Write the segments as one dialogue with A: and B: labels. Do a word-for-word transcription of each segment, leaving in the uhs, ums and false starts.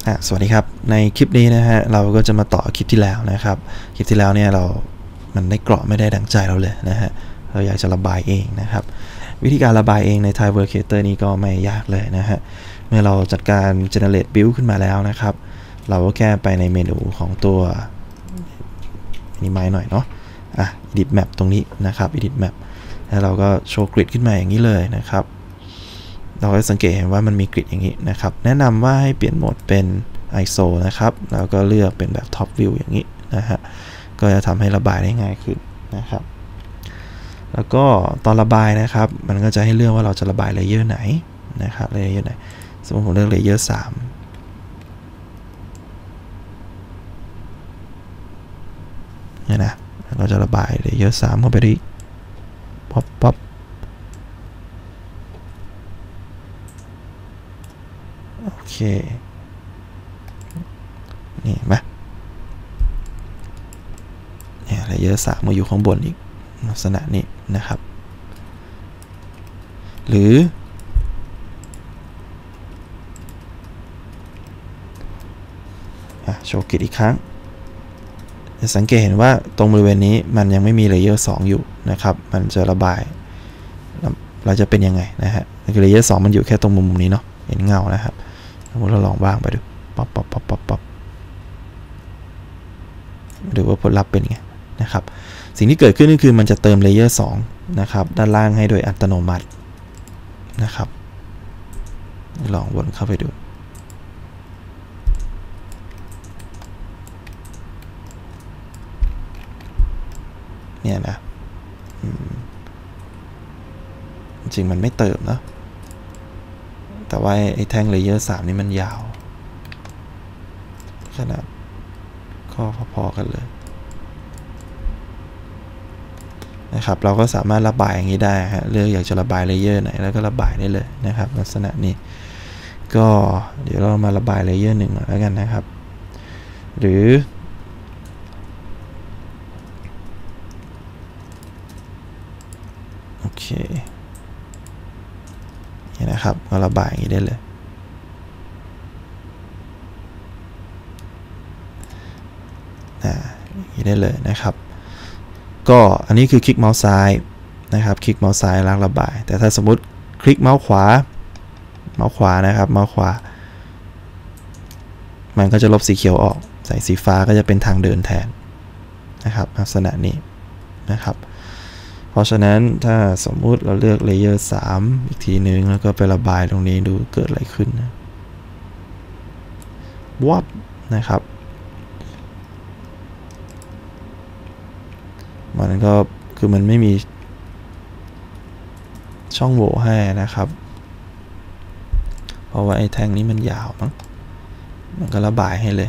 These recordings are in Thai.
A: สวัสดีครับในคลิปนี้นะฮะเราก็จะมาต่อคลิปที่แล้วนะครับคลิปที่แล้วเนี่ยเรามันได้เกราะไม่ได้ดังใจเราเลยนะฮะเราอยากจะระบายเองนะครับวิธีการระบายเองใน Tileworld Creator นี้ก็ไม่ยากเลยนะฮะเมื่อเราจัดการ generate build ขึ้นมาแล้วนะครับเราก็แค่ไปในเมนูของตัวนี่ไม้หน่อยเนาะอ่ะ edit map ตรงนี้นะครับ edit map แล้วเราก็โชว์กริดขึ้นมาอย่างนี้เลยนะครับเราก็สังเกตเห็นว่ามันมีกริดอย่างนี้นะครับแนะนำว่าให้เปลี่ยนโหมดเป็น ไอ เอส โอ นะครับแล้วก็เลือกเป็นแบบ Top View อย่างนี้นะฮะก็จะทำให้ระบายได้ง่ายขึ้นนะครับแล้วก็ตอนระบายนะครับมันก็จะให้เลือกว่าเราจะระบายเลเยอร์ไหนนะครับเลเยอร์ไหนสมมติผมเลือกเลเยอร์สามเนี่ยนะเราจะระบายเลเยอร์สามเข้าไปดิป๊อปป๊อปโอเคนี่ไหมเนี่ยเลเยอร์สามมาอยู่ข้างบนอีกลักษณะนี้นะครับหรือโชว์กริดอีกครั้งจะสังเกตเห็นว่าตรงบริเวณนี้มันยังไม่มีเลเยอร์สองอยู่นะครับมันจะระบายเราจะเป็นยังไงนะฮะคือเลเยอร์สองมันอยู่แค่ตรงมุมนี้เนาะเห็นเงานะครับสมมติเราลองวางไปดูป๊อปป๊อปป๊อปป๊อปป๊อปดูว่าผลลัพธ์เป็นไงนะครับสิ่งที่เกิดขึ้นก็คือมันจะเติมเลเยอร์สองนะครับด้านล่างให้โดยอัตโนมัตินะครับลองวนเข้าไปดูเนี่ยนะจริงมันไม่เติมนะแต่ว่าไอ้แท่งเลเยอร์สามนี่มันยาวขนาดก็พอๆกันเลยนะครับเราก็สามารถระบายอย่างนี้ได้ฮะเลือกอยากจะระบายเลเยอร์ไหนแล้วก็ระบายได้เลยนะครับลักษณะนี้ก็เดี๋ยวเรามาระบายเลเยอร์หนึ่งหน่อยแล้วกันนะครับหรือโอเคนี่นะครับก็ระบายอย่างนี้ได้เลยอ่าอย่างนี้ได้เลยนะครับก็อันนี้คือคลิกเมาส์ซ้ายนะครับคลิกเมาส์ซ้ายล้างระบายแต่ถ้าสมมุติคลิกเมาส์ขวาเมาส์ขวานะครับเมาส์ขวามันก็จะลบสีเขียวออกใส่สีฟ้าก็จะเป็นทางเดินแทนนะครับลักษณะนี้นะครับเพราะฉะนั้นถ้าสมมุติเราเลือกเลเยอร์สามอีกทีนึงแล้วก็ไประบายตรงนี้ดูเกิดอะไรขึ้นนะวับนะครับมันก็คือมันไม่มีช่องโหว่ให้นะครับเพราะว่าไอ้แท่งนี้มันยาวมั้งมันก็ระบายให้เลย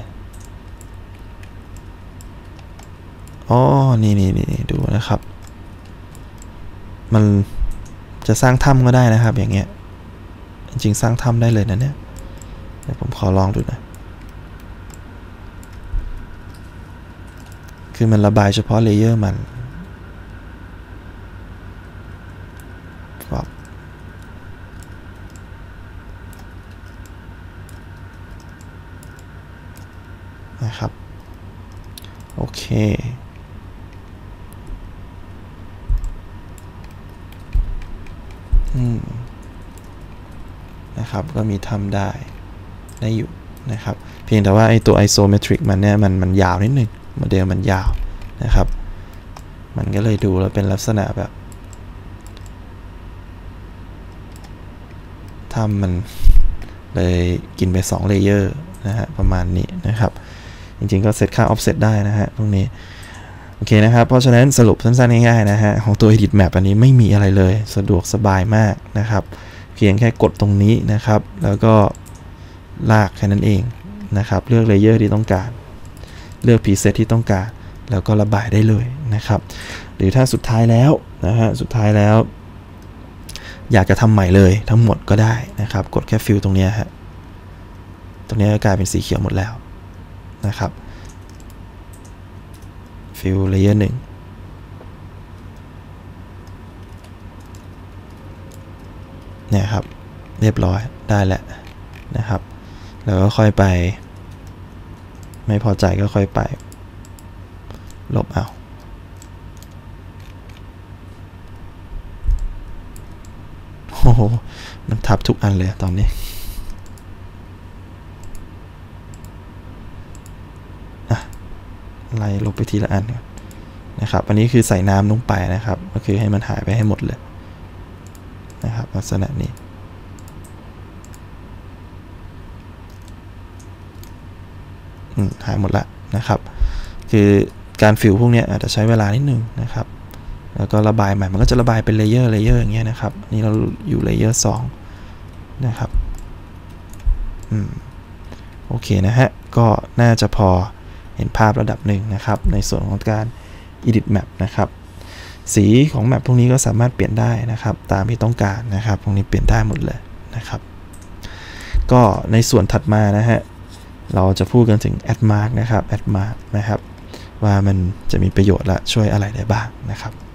A: อ๋อนี่นี่นี่ดูนะครับมันจะสร้างถ้ำก็ได้นะครับอย่างเงี้ยจริงๆสร้างถ้ำได้เลยนะเนี่ยเดี๋ยวผมขอลองดูนะคือมันระบายเฉพาะเลเยอร์มันนะครับโอเคอืมนะครับก็มีทำได้ได้อยู่นะครับเพียงแต่ว่าไอตัว isometric มันเนี่ยมันมันยาวนิดนึงโมเดลมันยาวนะครับมันก็เลยดูแล้วเป็นลักษณะแบบทำมันเลยกินไปสองเลเยอร์นะฮะประมาณนี้นะครับจริงๆก็เซตค่า offset ได้นะฮะตรงนี้โอเคนะครับเพราะฉะนั้นสรุปสั้นๆง่ายๆนะฮะของตัว edit map อันนี้ไม่มีอะไรเลยสะดวกสบายมากนะครับเพียงแค่กดตรงนี้นะครับแล้วก็ลากแค่นั้นเองนะครับเลือกเลเยอร์ที่ต้องการเลือก preset ที่ต้องการแล้วก็ระบายได้เลยนะครับหรือถ้าสุดท้ายแล้วนะฮะสุดท้ายแล้วอยากจะทำใหม่เลยทั้งหมดก็ได้นะครับกดแค่ฟิลตรงนี้ฮะตรงนี้ก็กลายเป็นสีเขียวหมดแล้วนะครับฟิลเลเยอร์หนึ่งเนี่ยครับเรียบร้อยได้แล้วนะครับแล้วก็ค่อยไปไม่พอใจก็ค่อยไปลบเอาโอ้โหมันทับทุกอันเลยตอนนี้ไล่ลบไปทีละอันนะครับอันนี้คือใส่น้ำลงไปนะครับก็คือให้มันหายไปให้หมดเลยนะครับลักษณะนี้หายหมดละนะครับคือการฟิลพวกนี้อาจจะใช้เวลานิดนึงนะครับแล้วก็ระบายใหม่มันก็จะระบายเป็นเลเยอร์เลเยอร์อย่างเงี้ยนะครับนี่เราอยู่เลเยอร์สองนะครับอืมโอเคนะฮะก็น่าจะพอเห็นภาพระดับหนึ่งนะครับในส่วนของการ edit map นะครับสีของแมปพวกนี้ก็สามารถเปลี่ยนได้นะครับตามที่ต้องการนะครับพวกนี้เปลี่ยนได้หมดเลยนะครับก็ในส่วนถัดมานะฮะเราจะพูดกันถึง add mark นะครับ add mark นะครับว่ามันจะมีประโยชน์และช่วยอะไรได้บ้างนะครับ